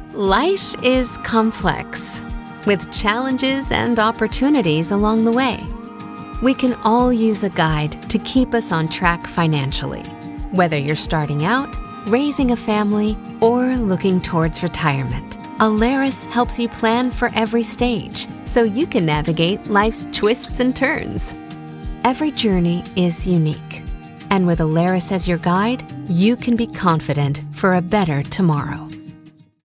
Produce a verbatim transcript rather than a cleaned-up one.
Life is complex, with challenges and opportunities along the way. We can all use a guide to keep us on track financially, whether you're starting out, raising a family, or looking towards retirement. Alerus helps you plan for every stage so you can navigate life's twists and turns. Every journey is unique, and with Alerus as your guide, you can be confident for a better tomorrow.